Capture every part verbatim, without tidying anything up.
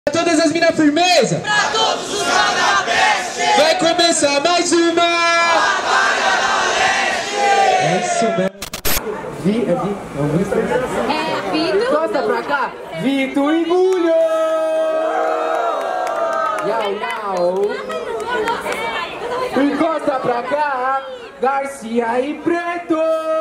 Pra todas as minas firmeza, pra todos os canabestes, vai começar mais uma Batalha da Leste. É isso mesmo. Vi, é Vi, é o Vitor. É, Vitor. Encosta pra cá, Vitor e Gulho. Yau, yau. Encosta pra cá, Garcia e Preto.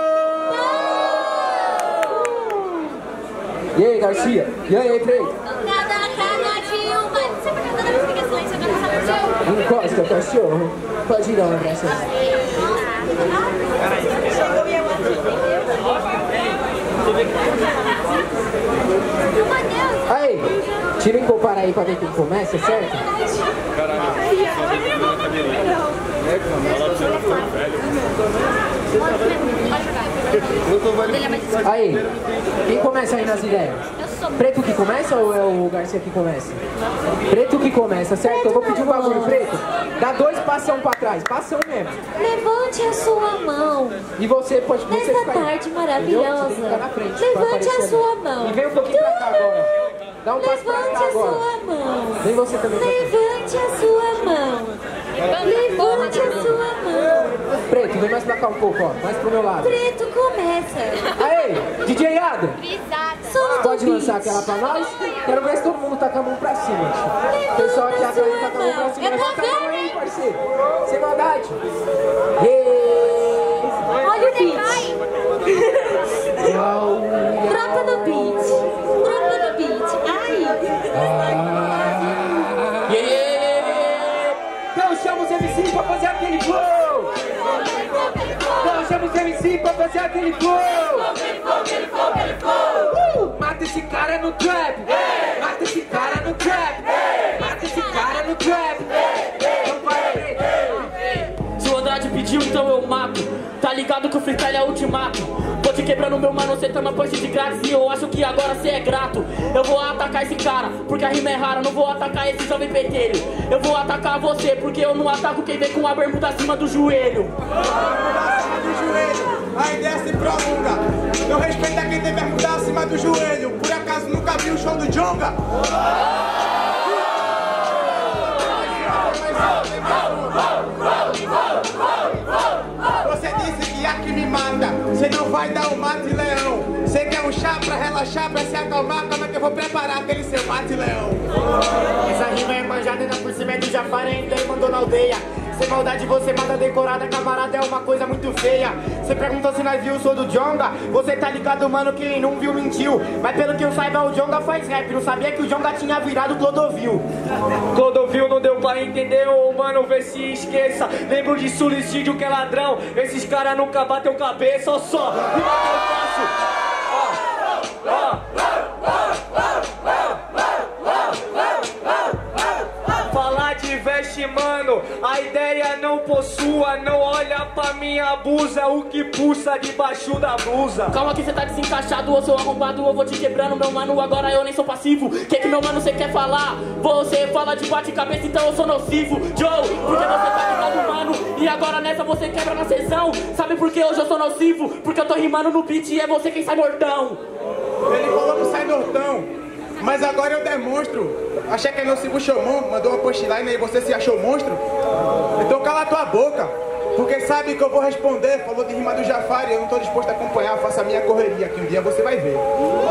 E aí, Garcia? E aí, Preto? Cada cana de uma. Você pode dar uma explicação aí, você vai passar por seu? Encosta, cachorro. Pode ir dar um abraço. Aí, tira e compara aí pra ver quem começa, certo? Aí, quem começa aí nas ideias? Preto que começa ou é o Garcia que começa? Preto que começa, certo? Eu vou pedir um bagulho, Preto. Dá dois passão pra trás, passão mesmo. Levante a sua mão. E você pode... Você nessa tarde maravilhosa. Você fica na frente, levante a sua mão. E vem um pouquinho pra cá agora. Dá um passo pra cá levante a agora. sua mão. Vem você também. Levante a sua mão. Levante a sua mão. Preto, vem mais pra cá um pouco, ó. Mais pro meu lado. Preto, começa. Aí, D J Ada. Solta Pode o beat. lançar aquela pra nós? Quero ver se todo mundo tá com a mão pra cima. O pessoal aqui atrás tá com a mão pra cima. Eu tô Levanta a mão aí, vendo. parceiro. Sem maldade. Yeah. Olha o beat. Troca no beat. Troca no beat. Ai. Ah. Yeah. Então chama os M C pra fazer aquele flow. Então chama os M C pra fazer aquele flow. Uh, mata esse cara no trap. Mata esse cara no trap. Mata esse cara no trap. Então vai, Preto. Se o Andrade pediu, então eu mato. Tá ligado que o freestyle é ultimato. Vou te quebrando, meu mano, cê toma punch de grátis. E eu acho que agora cê é grato. Eu vou atacar esse cara, porque a rima é rara. Não vou atacar esse jovem peteiro. Eu vou atacar você, porque eu não ataco quem vem com a bermuda acima do joelho. Acima do joelho, a ideia se prolonga. Não respeita quem tem bermuda acima do joelho. Por acaso nunca viu o show do Djonga? Você disse que aqui me manda. Você não vai dar o mate leão. Você quer um chá pra relaxar, pra se acalmar? Como é que eu vou preparar aquele seu mate leão? Essa rima é manjada, ainda por cima é do Jafar, ainda ele mandou na aldeia. Sem maldade você manda decorada, camarada, é uma coisa muito feia. Você pergunta se nós viu o show do Djonga. Você tá ligado, mano, quem não viu mentiu. Mas pelo que eu saiba, o Djonga faz rap. Não sabia que o Djonga tinha virado Clodovil. Clodovil não deu pra entender, ô mano, vê se esqueça. Lembro de suicídio que é ladrão. Esses caras nunca bateu cabeça, ó só. Rima que eu faço. Ó, ó. Falar de veste, mano, a ideia não possua. Não olha pra minha blusa, o que pulsa debaixo da blusa. Calma que cê tá desencaixado, eu sou arrombado, eu vou te quebrando, meu mano, agora eu nem sou passivo. Que que meu mano cê quer falar? Você fala de bate-cabeça, então eu sou nocivo. Joe, porque você tá ligado, mano, e agora nessa você quebra na sessão. Sabe por que hoje eu sou nocivo? Porque eu tô rimando no beat e é você quem sai mortão. Ele falou que sai nortão, mas agora eu demonstro. Achei que é nocivo showman, mandou uma punchline e você se achou monstro? Então cala tua boca, porque sabe que eu vou responder. Falou de rima do Jafar e eu não tô disposto a acompanhar. Faça a minha correria, que um dia você vai ver.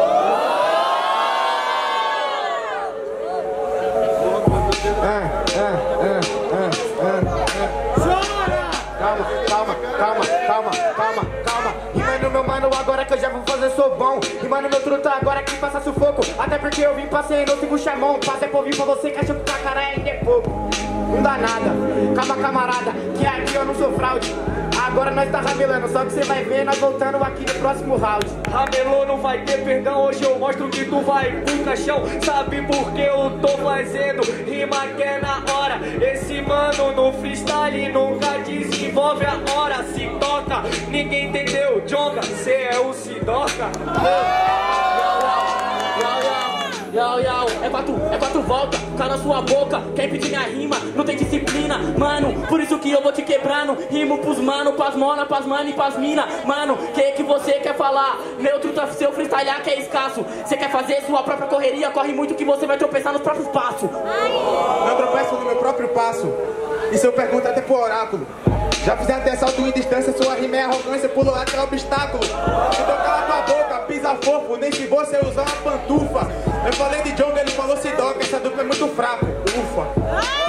Ah, ah, ah, ah, ah, ah. Calma, calma, calma, calma, calma, calma. Rimando meu mano, agora que eu já vou fazer, sou bom. Rimando meu truta, agora que passa sufoco. Até porque eu vim passei, não sigo chamão. Passa é povinho pra você, que acha que pra cara ainda é pouco. Não dá nada, calma camarada, que aqui eu não sou fraude. Agora nós tá ramelando, só que você vai ver nós voltando aqui no próximo round. Ramelou, não vai ter perdão, hoje eu mostro que tu vai pro caixão. Sabe por que eu tô fazendo rima que é na hora. Esse mano no freestyle nunca desenvolve a hora. Se toca, ninguém entendeu, Djonga, cê é o Sidoca. Yau, yau, é É quatro, é quatro voltas, cala sua boca. Quer pedir minha rima, não tem disciplina, mano. Por isso que eu vou te quebrando. Rimo pros mano, pras mona, pras mana e pras mina. Mano, que que você quer falar? Neutro, tá seu freestylear que é escasso. Você quer fazer sua própria correria, corre muito que você vai tropeçar nos próprios passos. Eu tropeço no meu próprio passo. E se eu pergunto até pro oráculo, já fiz até salto em distância, sua rima é arrogância, pulou até obstáculo. Então cala tua boca, pisa fofo, nem se você usar uma pantufa. Eu falei de Jonga, ele falou Sidoca, essa dupla é muito fraco. Ufa.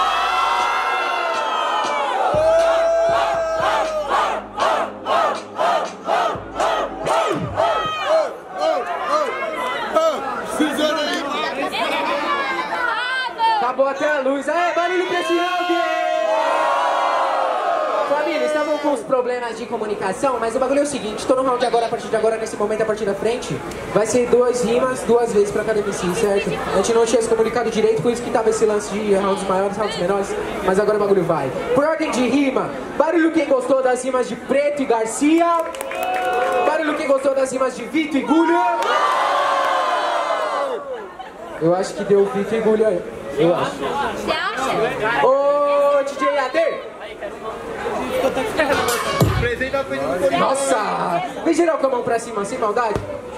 Acabou até a luz. Aê, barulho pra esse round! Família, estavam com os problemas de comunicação, mas o bagulho é o seguinte, tô no round agora, a partir de agora, nesse momento, a partir da frente, vai ser duas rimas, duas vezes pra cada M C, certo? A gente não tinha se comunicado direito, por isso que tava esse lance de rounds maiores, rounds menores, mas agora o bagulho vai. Por ordem de rima, barulho quem gostou das rimas de Preto e Garcia, barulho quem gostou das rimas de Vitor e Gulha. Eu acho que deu Vitor e Gulha aí. Eu acho. Você acha? Ô, D J A D! Nossa! Vem geral com a mão pra cima, sem maldade.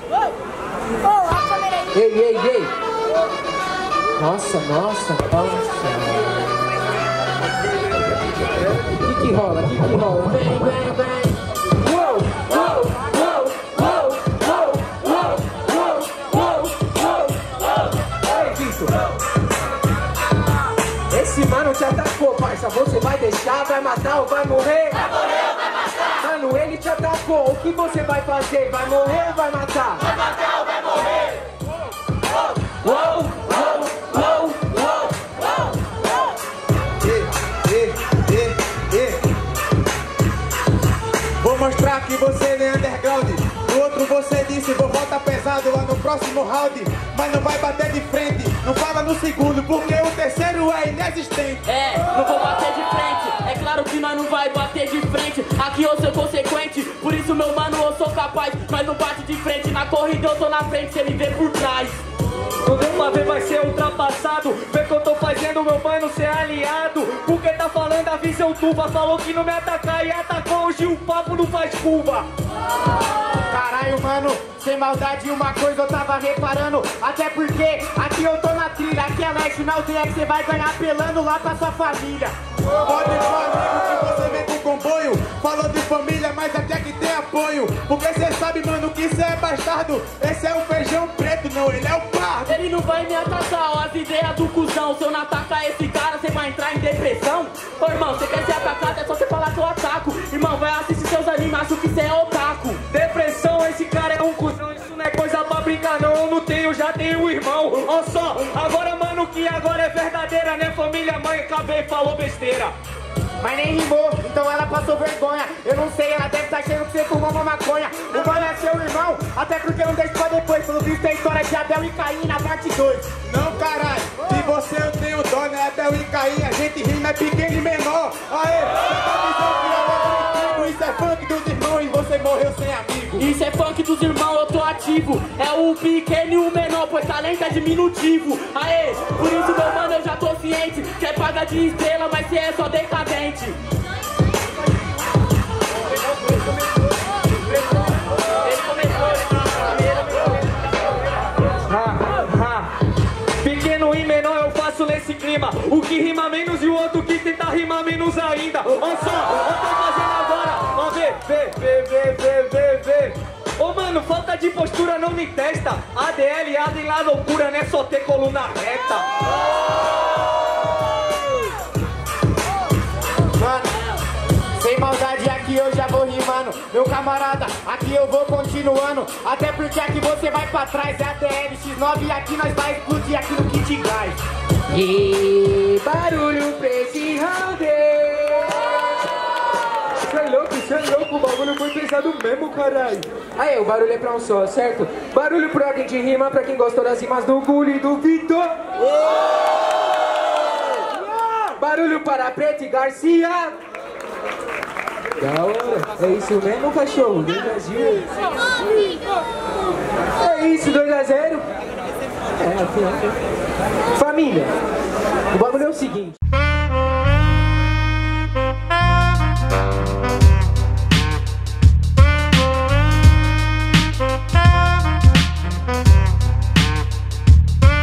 Ei, ei, ei! Nossa, nossa, nossa! O que que rola? O que que rola? Vem, vem, vem! Uou, uou, uou, uou, uou, uou, uou, uou, uou, uou! Ei, Vitor! Esse mano te atacou, parça, você vai deixar, vai matar ou vai morrer? Vai morrer ou vai matar? Mano, ele te atacou, o que você vai fazer? Vai morrer ou vai matar? Vai matar ou vai morrer? Uou, uou, uou, uou, uou. E, e, e, e. Vou mostrar que você não é underground. No outro você disse, vou voltar pesado lá no próximo round. Mas não vai bater de frente, não fala no segundo, porque o terceiro é inexistente. É, não vou bater de frente, é claro que nós não vai bater de frente. Aqui eu sou consequente, por isso meu mano eu sou capaz. Mas não bate de frente, na corrida eu tô na frente, cê me vê por trás. Não deu pra ver, vai ser ultrapassado. Vê que eu tô fazendo meu mano ser aliado. Porque tá falando a visão tuba. Falou que não me atacar e atacou. Hoje o papo não faz curva. Caralho, mano, sem maldade uma coisa eu tava reparando. Até porque aqui eu tô na trilha, aqui é leste, na aldeia que você vai ganhar pelando lá pra sua família. Pode falar que você vem com comboio. Falou de família, mas aqui é que tem apoio. Porque cê sabe, mano, que cê é bastardo. Esse é o feijão preto, não, ele é o pardo. Ele não vai me atacar, ó, as ideias do cuzão. Se eu não atacar esse cara, cê vai entrar em depressão. Ô irmão, cê quer ser atacado, é só cê falar que eu ataco. Irmão, vai assistir seus animes, acho que cê é otaku. Depressão, esse cara é um cuzão. Isso não é coisa pra brincar não. Eu não tenho, já tenho um irmão. Ó só, agora mano, que agora é verdadeira, né? Família, mãe, acabei, falou besteira. Mas nem rimou, então ela passou vergonha. Eu não sei, ela deve estar achando que você fumou uma maconha. O mano é seu irmão, até porque eu não deixo pra depois. Pelo visto é história de Abel e Caim na parte dois. Não, caralho, de você eu tenho dó, né? Abel e Caim, a gente rima é pequeno e menor. Aê, você tá dizendo que eu vou isso é funk dos irmãos e você morreu sem amigo. Isso é funk dos irmãos, eu tô ativo. É o pequeno e o menor, pois talento é diminutivo. Aê, por isso meu mano eu já tô ciente. Quer pagar de estrela, mas cê é só decadente. Ha, ha. Pequeno e menor eu faço nesse clima. O que rima menos e o outro que tenta rimar menos ainda. Olha só, eu tô fazendo agora. Ó, vê, vê, vê, vê, vê, vê, vê. Ô mano, falta de postura não me testa. A D L, Adem lá loucura, não é só ter coluna reta. Mano, sem maldade aqui eu já vou rimando. Meu camarada, aqui eu vou continuando. Até porque aqui você vai pra trás. É a T L X nove e aqui nós vai explodir aqui no Kit Gás. E barulho pra esse round. Cê é louco, cê é louco, o bagulho foi pesado mesmo, caralho. Aí, o barulho é pra um só, certo? Barulho por ordem de rima pra quem gostou das rimas do Gulli e do Vitor. Barulho para Preto e Garcia. Da hora. É isso mesmo, cachorro? dois a zero. É isso, dois a zero. É, afinal. Família, o bagulho é o seguinte.